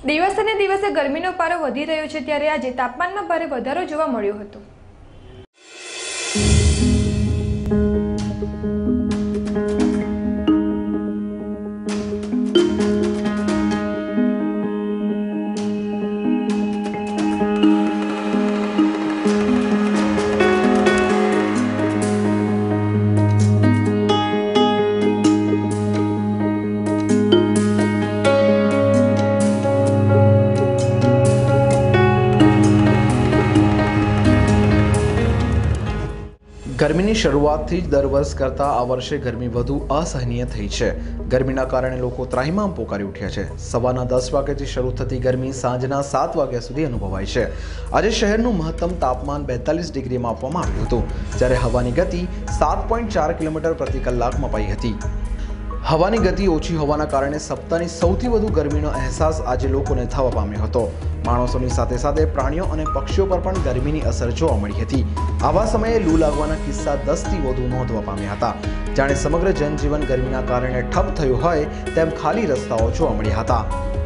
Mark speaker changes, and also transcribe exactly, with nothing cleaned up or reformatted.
Speaker 1: દિવસે ને દિવસે ગરમીનો પારો વધી રહ્યો છે ત્યારે આજે તાપમાનમાં ભારે વધારો જોવા મળ્યો હતો।
Speaker 2: ગરમીની શરૂઆતથી જ દર વર્ષ કરતાં આ વર્ષે ગરમી વધુ અસહનીય થઈ છે। ગરમીના કારણે લોકો ત્રાહિમામ પોકારી ઉઠ્યા છે। સવારના દસ વાગ્યાથી શરૂ થતી ગરમી સાંજના સાત વાગ્યા સુધી અનુભવાય છે। આજે શહેરનું મહત્તમ તાપમાન બેતાલીસ ડિગ્રી માપવામાં આવ્યું હતું, જ્યારે હવાની ગતિ સાત પોઈન્ટ ચાર કિલોમીટર પ્રતિ કલાક મપાઈ હતી। હવાની ગતિ ઓછી હોવાના કારણે સપ્તાહની સૌથી વધુ ગરમીનો અહેસાસ આજે લોકોને થવા પામ્યો હતો। માણસોની સાથે સાથે પ્રાણીઓ અને પક્ષીઓ પર પણ ગરમીની અસર જોવા મળી હતી। આવા સમયે લૂ લાગવાના કિસ્સા દસથી વધુ નોંધવા પામ્યા હતા। જાણે સમગ્ર જનજીવન ગરમીના કારણે ઠપ થયું હોય તેમ ખાલી રસ્તાઓ જોવા મળ્યા હતા।